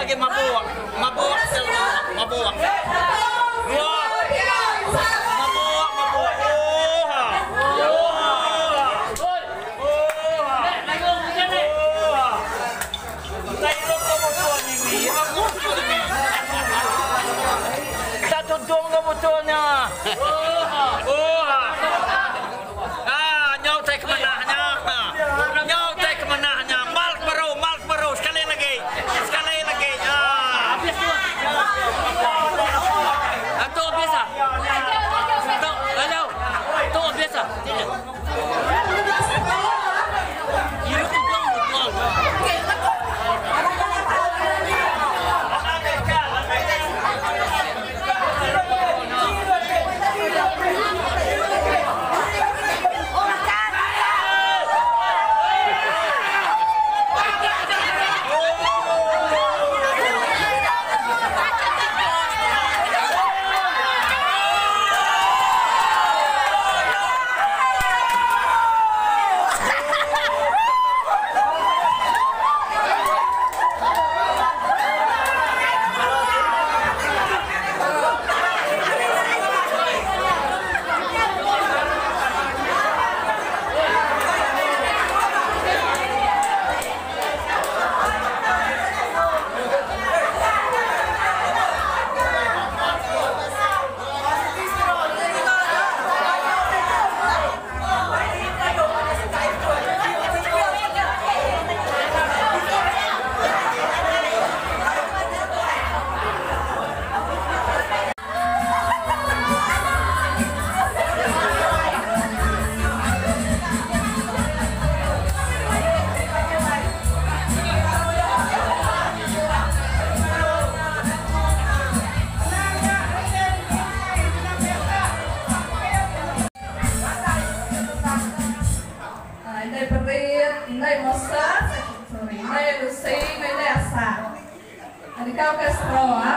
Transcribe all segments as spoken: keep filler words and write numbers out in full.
lagi mabuk. Mabuk sel mabuk. Wah. Mabuk, mabuk. Tak tudung ke botolnya? Oh. Ah, nyautai ke manahnya? Nyautai ke manahnya? Malk baru, malk baru. Sekali lagi. Sekali lagi. Ah. Habis tu. Itu biasa. Itu, hello. Itu biasa. Tidak. Ini tudung betul. Inday mosa, sorry, inday lusay, inday asa. Ikaw ka straw, ha?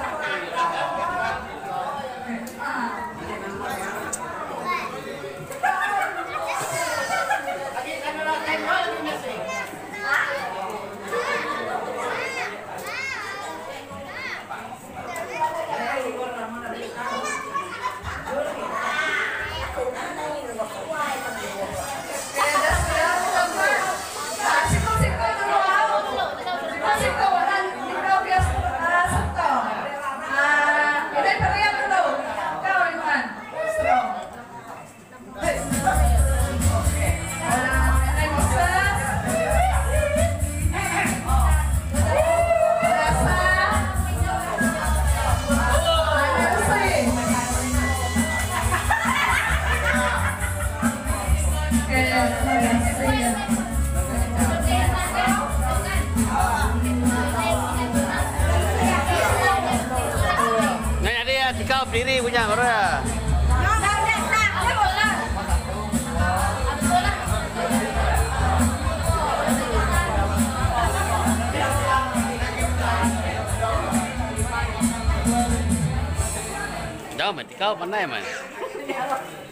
Kau berdiri punya orang. Jauh mati kau pandai man.